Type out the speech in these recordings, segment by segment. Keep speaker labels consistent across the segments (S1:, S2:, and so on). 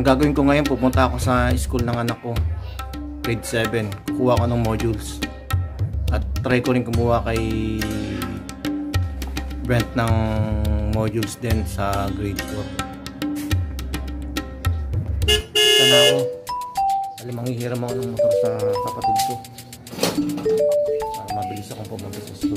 S1: Ang gagawin ko ngayon, pupunta ako sa school ng anak ko, grade 7. Kukuha ko ng modules. At try ko rin kumuha kay Brent ng modules din sa grade 4. Sana ako. Alam, manghihiram ako ng motor sa kapatid ko. Para mabilis akong pumunta sa school.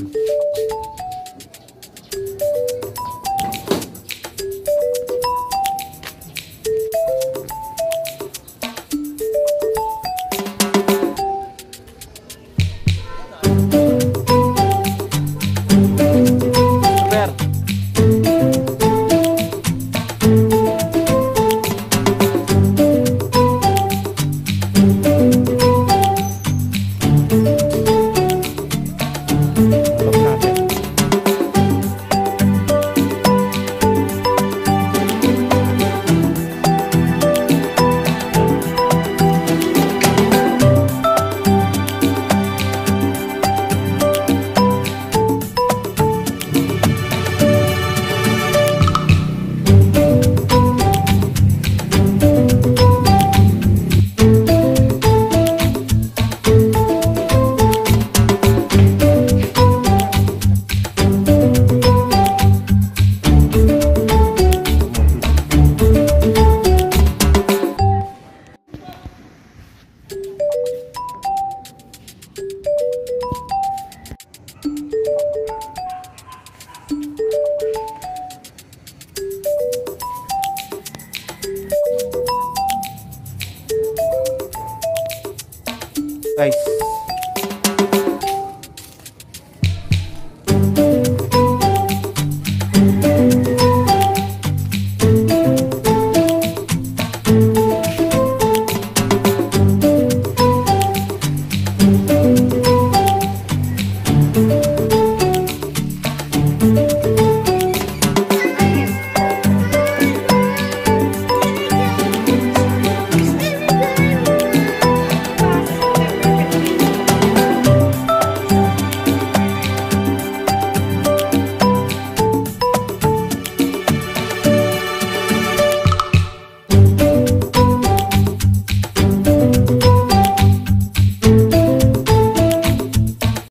S1: Guys,